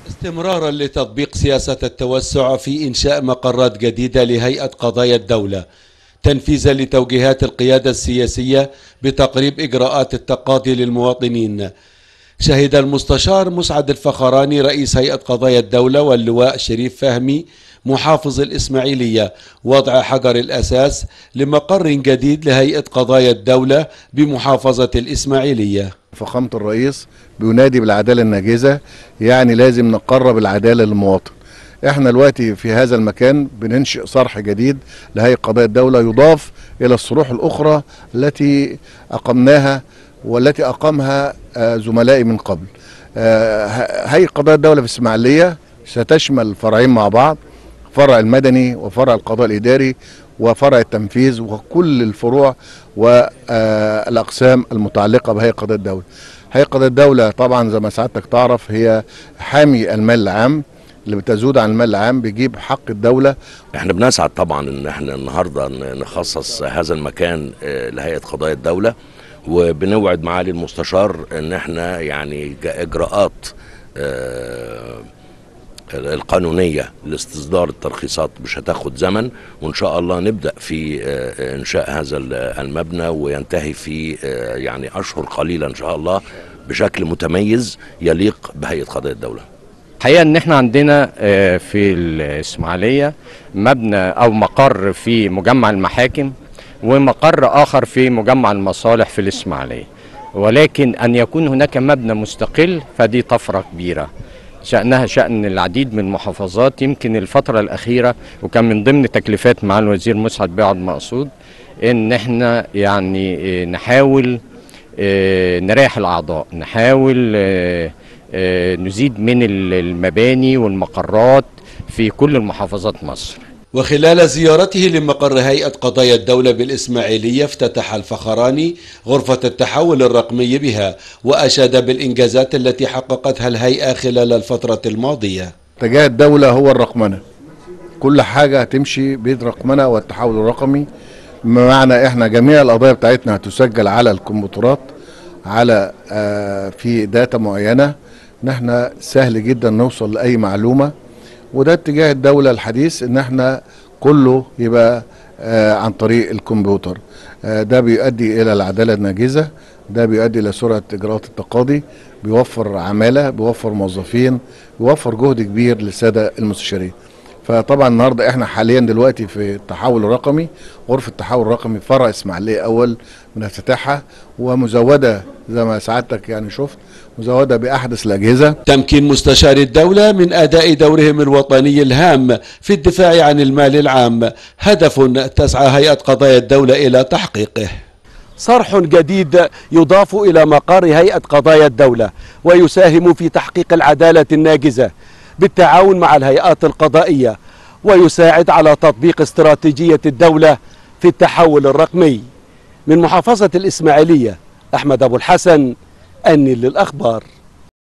استمرارا لتطبيق سياسة التوسع في إنشاء مقرات جديدة لهيئة قضايا الدولة، تنفيذا لتوجيهات القيادة السياسية بتقريب إجراءات التقاضي للمواطنين، شهد المستشار مسعد الفخراني رئيس هيئة قضايا الدولة واللواء شريف فهمي محافظ الإسماعيلية وضع حجر الأساس لمقر جديد لهيئة قضايا الدولة بمحافظة الإسماعيلية. فخامة الرئيس بينادي بالعدالة الناجزة، يعني لازم نقرب العدالة للمواطن. احنا دلوقتي في هذا المكان بننشئ صرح جديد لهيئة قضايا الدولة يضاف إلى الصروح الأخرى التي أقمناها والتي أقامها زملائي من قبل. هيئة قضايا الدولة في الإسماعيلية ستشمل فرعين مع بعض، فرع المدني وفرع القضاء الإداري وفرع التنفيذ وكل الفروع والأقسام المتعلقة بهيئة قضايا الدولة. هيئة قضايا الدولة طبعا زي ما سعادتك تعرف هي حامي المال العام، اللي بتزود عن المال العام بيجيب حق الدولة. احنا بنسعد طبعا ان احنا النهارده نخصص هذا المكان لهيئة قضايا الدولة، وبنوعد معالي المستشار ان احنا يعني اجراءات القانونية لاستصدار الترخيصات مش هتاخد زمن، وإن شاء الله نبدأ في إنشاء هذا المبنى وينتهي في يعني أشهر قليلة إن شاء الله بشكل متميز يليق بهيئة قضايا الدولة. الحقيقة إن إحنا عندنا في الإسماعيلية مبنى أو مقر في مجمع المحاكم ومقر آخر في مجمع المصالح في الإسماعيلية، ولكن أن يكون هناك مبنى مستقل فدي طفرة كبيرة شأنها شأن العديد من المحافظات. يمكن الفترة الأخيرة وكان من ضمن تكليفات مع الوزير مسعد بعد مقصود إن احنا يعني نحاول نريح الأعضاء، نحاول نزيد من المباني والمقرات في كل المحافظات مصر. وخلال زيارته لمقر هيئة قضايا الدولة بالإسماعيلية افتتح الفخراني غرفة التحول الرقمي بها وأشاد بالإنجازات التي حققتها الهيئة خلال الفترة الماضية. اتجاه الدولة هو الرقمنة، كل حاجة هتمشي بالرقمنة والتحول الرقمي، بمعنى احنا جميع القضايا بتاعتنا هتسجل على الكمبيوترات على في داتا معينة، ان احنا سهل جدا نوصل لأي معلومة، وده اتجاه الدولة الحديث ان احنا كله يبقى عن طريق الكمبيوتر. ده بيؤدي الى العدالة الناجزة، ده بيؤدي الى سرعة اجراءات التقاضي، بيوفر عمالة، بيوفر موظفين، بيوفر جهد كبير للسادة المستشارين. فطبعا النهارده احنا حاليا دلوقتي في التحول الرقمي، غرفة التحول الرقمي فرع اسماعيلية اول بنفتتحها ومزودة زي ما سعادتك يعني شفت، مزودة بأحدث الأجهزة. تمكين مستشار الدولة من أداء دورهم الوطني الهام في الدفاع عن المال العام هدف تسعى هيئة قضايا الدولة إلى تحقيقه. صرح جديد يضاف إلى مقر هيئة قضايا الدولة ويساهم في تحقيق العدالة الناجزة بالتعاون مع الهيئات القضائية، ويساعد على تطبيق استراتيجية الدولة في التحول الرقمي. من محافظة الإسماعيلية أحمد أبو الحسن، النيل للأخبار.